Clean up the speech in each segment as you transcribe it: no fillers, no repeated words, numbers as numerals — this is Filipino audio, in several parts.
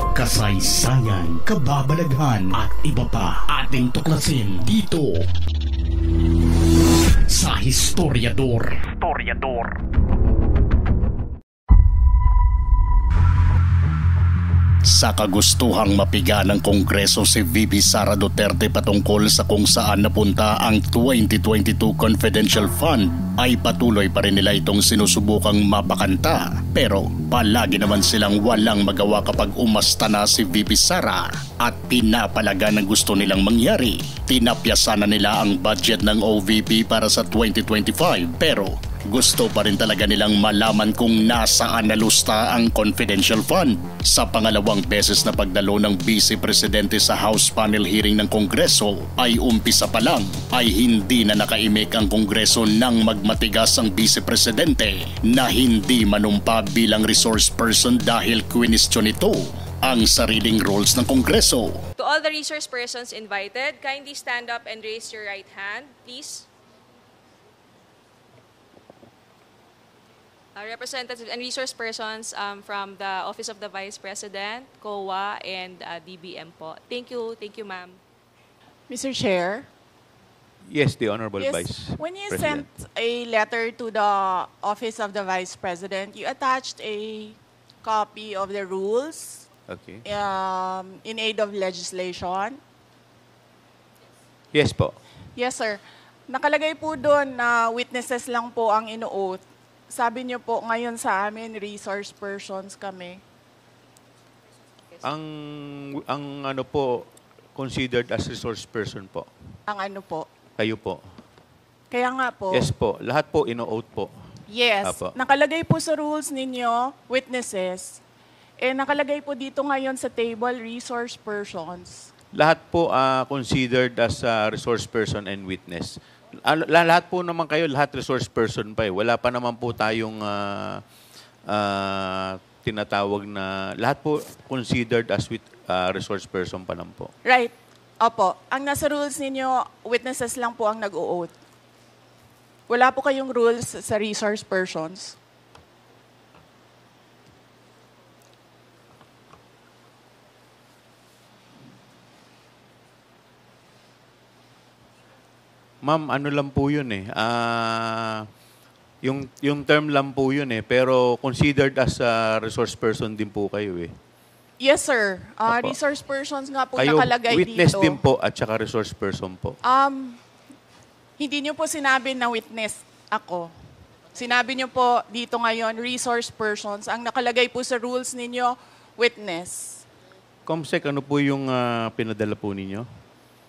kasaysayan, kababalaghan at iba pa ating tuklasin dito sa Historiador. Sa kagustuhang mapiga ng Kongreso si VP Sara Duterte patungkol sa kung saan napunta ang 2022 Confidential Fund ay patuloy pa rin nila itong sinusubukang mapakanta. Pero palagi naman silang walang magawa kapag umasta na si VP Sara at pinapalagan ng gusto nilang mangyari. Tinapyasan na nila ang budget ng OVP para sa 2025 pero gusto pa rin talaga nilang malaman kung nasaan nalusta ang confidential fund. Sa pangalawang beses na pagdalo ng Vice Presidente sa House panel hearing ng Kongreso ay umpisa pa lang ay hindi na nakaimik ang Kongreso nang magmatigas ang Vice Presidente na hindi manumpa bilang resource person dahil kwinestyon ito ang sariling roles ng Kongreso. To all the resource persons invited, kindly stand up and raise your right hand, please. Representatives and resource persons from the Office of the Vice President, COA, and DBM po. Thank you, ma'am. Mr. Chair? Yes, the Honorable Yes, Vice when you President. sent a letter to the Office of the Vice President, you attached a copy of the rules Okay. in aid of legislation. Yes po. Yes, sir. Nakalagay po doon na witnesses lang po ang ino-oath. Sabi niyo po ngayon sa amin, resource persons kami. Ang ano po, considered as resource person po. Ang ano po? Kayo po. Kaya nga po. Yes po. Lahat po ino-oath po. Yes. Apo. Nakalagay po sa rules ninyo, witnesses. Nakalagay po dito ngayon sa table, resource persons. Lahat po considered as resource person and witness. Lahat po naman kayo, lahat resource person pa eh. Wala pa naman po tayong tinatawag na, lahat po considered as resource person pa lang po. Right. Opo. Ang nasa rules ninyo, witnesses lang po ang nag-o-oath. Wala po kayong rules sa resource persons. Ma'am, ano lang po yun eh. Yung term lang po yun eh. Pero considered as a resource person din po kayo eh. Yes, sir. Opo. Resource persons nga po Kayo nakalagay witness dito. din po at saka resource person po. Hindi niyo po sinabi na witness ako. Sinabi niyo po dito ngayon, resource persons. Ang nakalagay po sa rules ninyo, witness. Comsec, ano po yung pinadala po ninyo?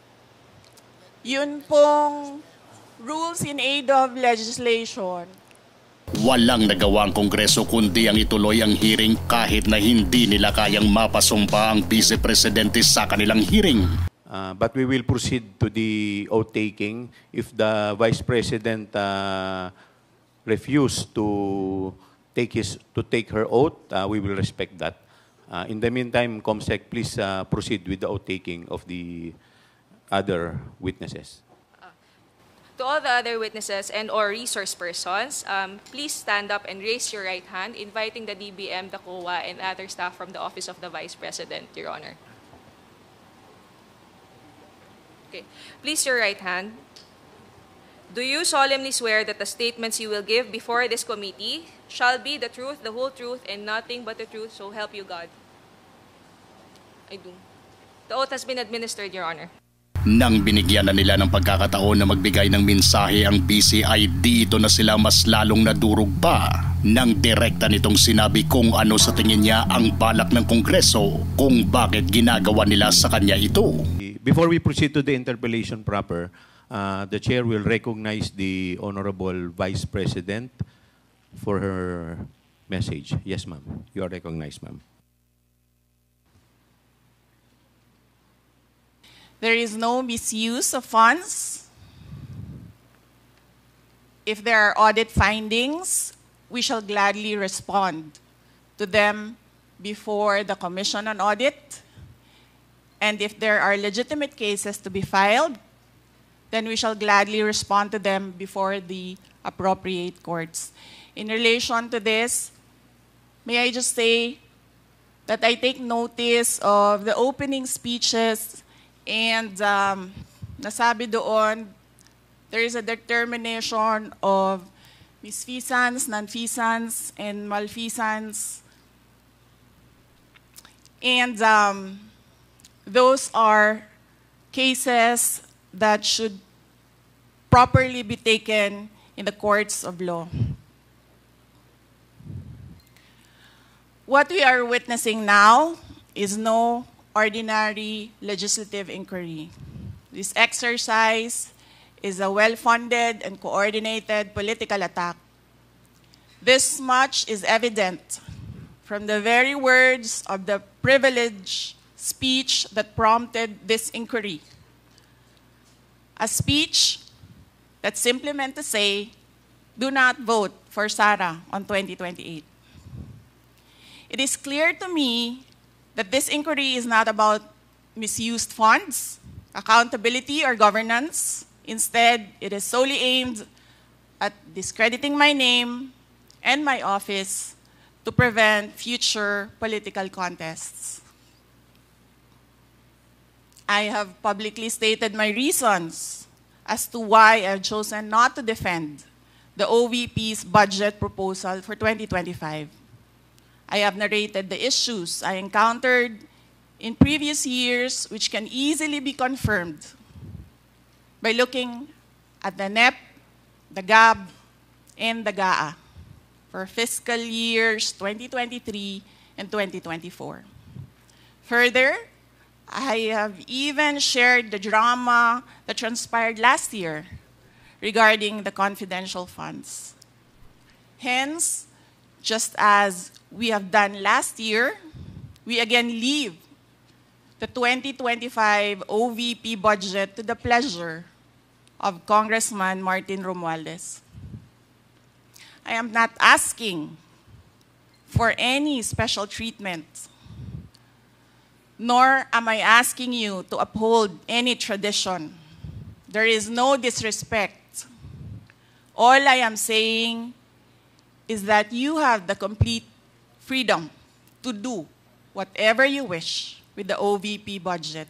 Yun pong rules in aid of legislation. Walang nagawa ang Kongreso kundi ang ituloy ang hearing kahit na hindi nila kayang mapasumpa ang Vice Presidente sa kanilang hearing. But we will proceed to the oath-taking. If the Vice President refuse to take her oath, we will respect that. In the meantime, Comsec, please proceed with the oath-taking of the other witnesses. To all the other witnesses and or resource persons, please stand up and raise your right hand, inviting the DBM, the COA, and other staff from the Office of the Vice President, Your Honor. Okay. Please your right hand. Do you solemnly swear that the statements you will give before this committee shall be the truth, the whole truth, and nothing but the truth, so help you God? I do. The oath has been administered, Your Honor. Nang binigyan na nila ng pagkakataon na magbigay ng mensahe ang BCI, dito na sila mas lalong nadurog pa nang direkta nitong sinabi kung ano sa tingin niya ang balak ng Kongreso kung bakit ginagawa nila sa kanya ito. Before we proceed to the interpellation proper, the Chair will recognize the Honorable Vice President for her message. Yes, ma'am. You are recognized, ma'am. There is no misuse of funds. If there are audit findings, we shall gladly respond to them before the Commission on Audit. And if there are legitimate cases to be filed, then we shall gladly respond to them before the appropriate courts. In relation to this, may I just say that I take notice of the opening speeches and nasabi doon, there is a determination of misfeasance, nonfeasance, and malfeasance. And those are cases that should properly be taken in the courts of law. What we are witnessing now is no ordinary legislative inquiry. This exercise is a well-funded and coordinated political attack. This much is evident from the very words of the privileged speech that prompted this inquiry. A speech that simply meant to say, do not vote for Sara on 2028. It is clear to me that this inquiry is not about misused funds, accountability, or governance. Instead, it is solely aimed at discrediting my name and my office to prevent future political contests. I have publicly stated my reasons as to why I have chosen not to defend the OVP's budget proposal for 2025. I have narrated the issues I encountered in previous years, which can easily be confirmed by looking at the NEP, the GAB, and the GAA for fiscal years 2023 and 2024. Further, I have even shared the drama that transpired last year regarding the confidential funds. Hence, just as we have done last year, we again leave the 2025 OVP budget to the pleasure of Congressman Martin Romualdez. I am not asking for any special treatment, nor am I asking you to uphold any tradition. There is no disrespect. All I am saying is that you have the complete freedom to do whatever you wish with the OVP budget.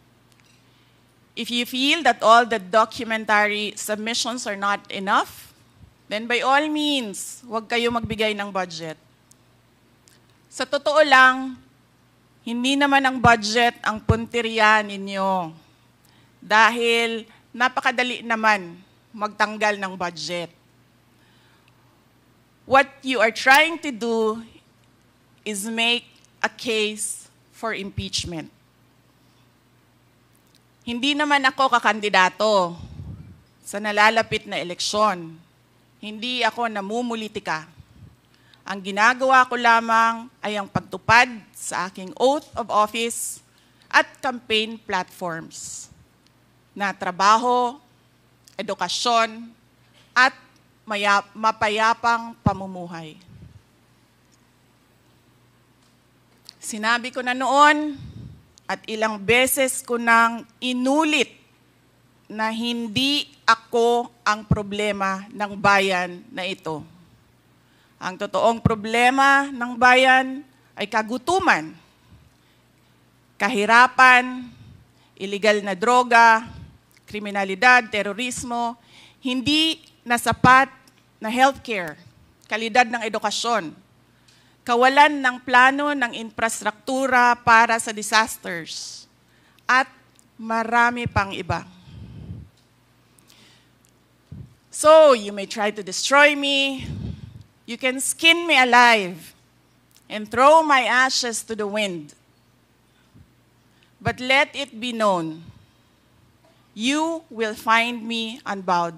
If you feel that all the documentary submissions are not enough, then by all means, huwag kayo magbigay ng budget. Sa totoo lang, hindi naman ang budget ang punteriya ninyo. Dahil napakadali naman magtanggal ng budget. What you are trying to do is make a case for impeachment. Hindi naman ako kakandidato sa nalalapit na eleksyon. Hindi ako namumulitika. Ang ginagawa ko lamang ay ang pagtupad sa aking oath of office at campaign platforms na trabaho, edukasyon, at mapayapang pamumuhay. Sinabi ko na noon at ilang beses ko nang inulit na hindi ako ang problema ng bayan na ito. Ang totoong problema ng bayan ay kagutuman, kahirapan, illegal na droga, kriminalidad, terorismo, hindi na sapat na healthcare, kalidad ng edukasyon, kawalan ng plano ng infrastruktura para sa disasters, at marami pang iba. So, you may try to destroy me, you can skin me alive, and throw my ashes to the wind. But let it be known, you will find me unbowed.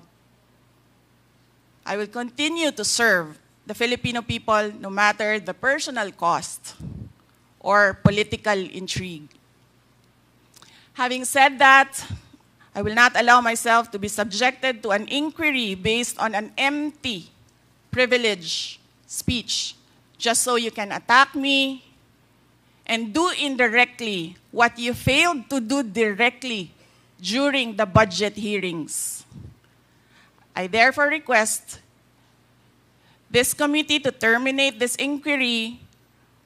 I will continue to serve the Filipino people no matter the personal cost or political intrigue. Having said that, I will not allow myself to be subjected to an inquiry based on an empty, privileged speech, just so you can attack me and do indirectly what you failed to do directly during the budget hearings. I therefore request this committee to terminate this inquiry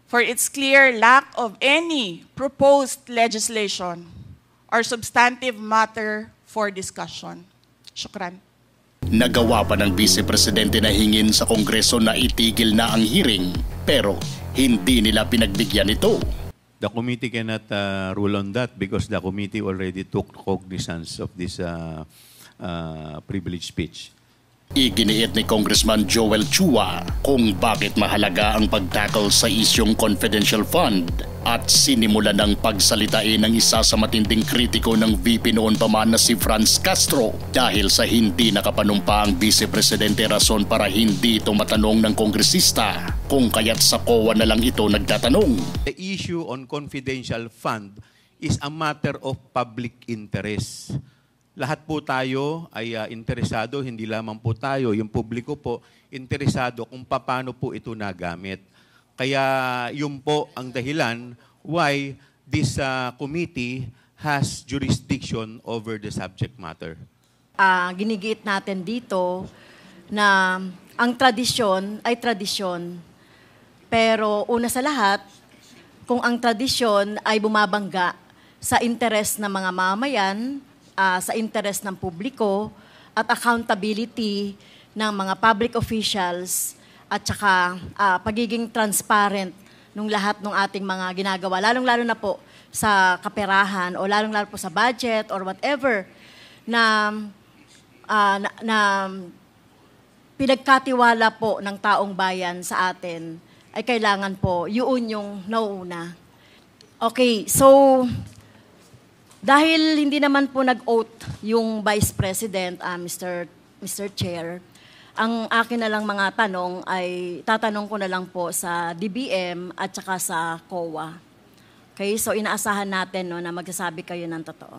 for its clear lack of any proposed legislation or substantive matter for discussion. Shukran. Nagawa pa ng Vice Presidente na hingin sa Kongreso na itigil na ang hearing, pero hindi nila pinagbigyan ito. The committee cannot rule on that because the committee already took cognizance of this privileged speech. Iginiit ni Congressman Joel Chua kung bakit mahalaga ang pagtackle sa isyong confidential fund at sinimulan ng pagsalitain ng isa sa matinding kritiko ng VP noon pa man na si Franz Castro dahil sa hindi nakapanumpa ang Vice Presidente rason para hindi ito matanong ng kongresista kung kaya't sa COA na lang ito nagtatanong. The issue on confidential fund is a matter of public interest. Lahat po tayo ay interesado, hindi lamang po tayo, yung publiko po, interesado kung paano po ito nagamit. Kaya yun po ang dahilan why this committee has jurisdiction over the subject matter. Ginigiit natin dito na ang tradisyon ay tradisyon. Pero una sa lahat, kung ang tradisyon ay bumabangga sa interes ng mga mamayan, sa interes ng publiko at accountability ng mga public officials at saka pagiging transparent ng lahat ng ating mga ginagawa, lalong-lalo na po sa kaperahan o lalong-lalo po sa budget or whatever na pinagkatiwala po ng taong bayan sa atin, ay kailangan po yun yung nauuna. Okay, so dahil hindi naman po nag-oath yung Vice President, Mr. Chair, ang akin na lang mga tanong ay tatanong ko na lang po sa DBM at saka sa COA. Okay, so inaasahan natin no, na magsasabi kayo ng totoo.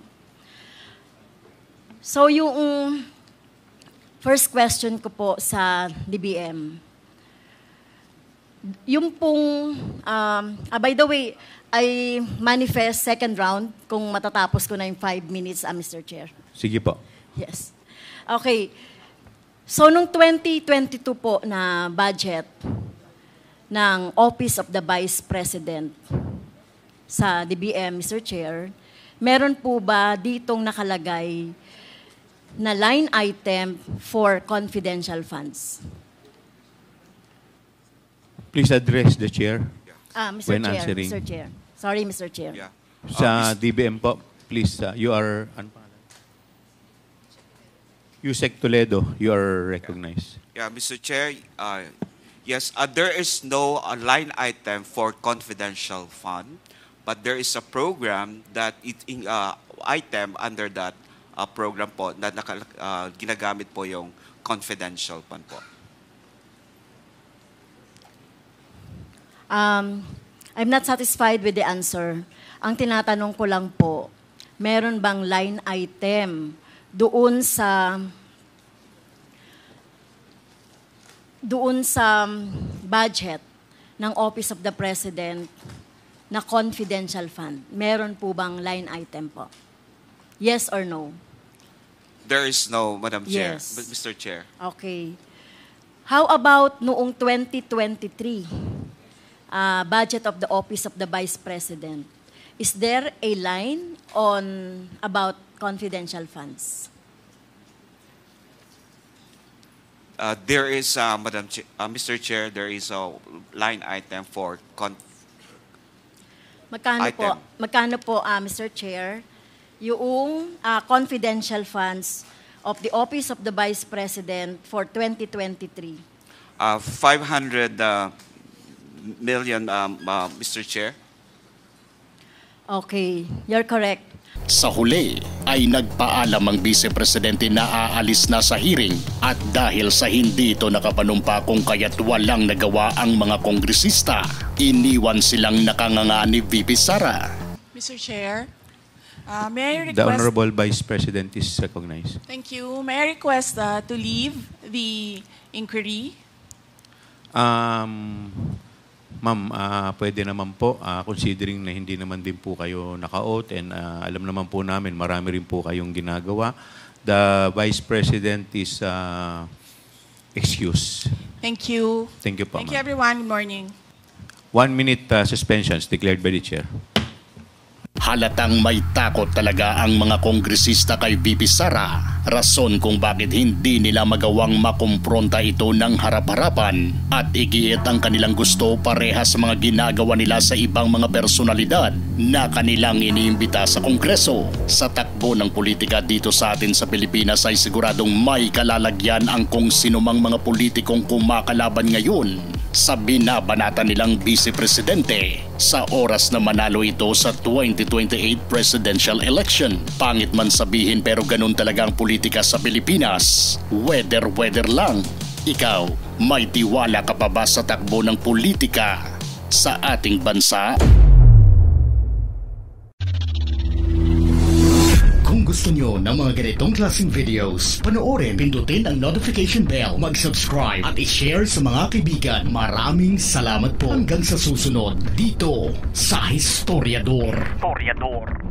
So yung first question ko po sa DBM, yung pong, by the way, I manifest second round kung matatapos ko na yung 5 minutes, Mr. Chair. Sige po. Yes. Okay. So, nung 2022 po na budget ng Office of the Vice President sa DBM, Mr. Chair, meron po ba ditong nakalagay na line item for confidential funds? Please address the chair. Mr. When Chair, answering. Mr. Chair. Sorry, Mr. Chair. Yeah. Sa DBM po, please, you are... Yusek Toledo, you are recognized. Yeah, Mr. Chair, yes, there is no line item for confidential fund, but there is a program that item under that program po na ginagamit po yung confidential fund po. I'm not satisfied with the answer. Ang tinatanong ko lang po, meron bang line item doon sa budget ng Office of the President na confidential fund? Meron po bang line item po? Yes or no? There is no, Madam Chair, Yes. Mr. Chair. Okay. How about noong 2023? Budget of the Office of the Vice President. Is there a line on about confidential funds? There is, Mr. Chair, there is a line item for Magkano po, Mr. Chair, yung confidential funds of the Office of the Vice President for 2023? 500 million, Mr. Chair. Okay, you're correct. Sa huli ay nagpaalam ang Vice Presidente na aalis na sa hearing at dahil sa hindi ito nakapanumpa kung kaya't walang nagawa ang mga kongresista, iniwan silang nakanganga ni VP Sara. Mr. Chair, may I request... The Honorable Vice President is recognized. Thank you. May I request to leave the inquiry? Ma'am, pwede naman po, considering na hindi naman din po kayo naka-oath and alam naman po namin, marami rin po kayong ginagawa. The Vice President is excused. Thank you. Thank you po, Thank you, ma'am. everyone. Good morning. 1 minute suspension is declared by the chair. Halatang may takot talaga ang mga kongresista kay VP Sara. Rason kung bakit hindi nila magawang makumpronta ito ng harap-harapan at igiit ang kanilang gusto parehas sa mga ginagawa nila sa ibang mga personalidad na kanilang iniimbita sa Kongreso. Sa takbo ng politika dito sa atin sa Pilipinas ay siguradong may kalalagyan ang kung sinumang mga politikong kumakalaban ngayon sa binabanata nilang Vice Presidente sa oras na manalo ito sa 2028 presidential election. Pangit man sabihin pero ganun talaga ang politika sa Pilipinas. Weather lang. Ikaw, may tiwala ka pa ba sa takbo ng politika sa ating bansa? Kung gusto nyo ng mga ganitong klaseng videos, panoorin, pindutin ang notification bell, mag-subscribe at i-share sa mga kaibigan. Maraming salamat po hanggang sa susunod dito sa Historiador.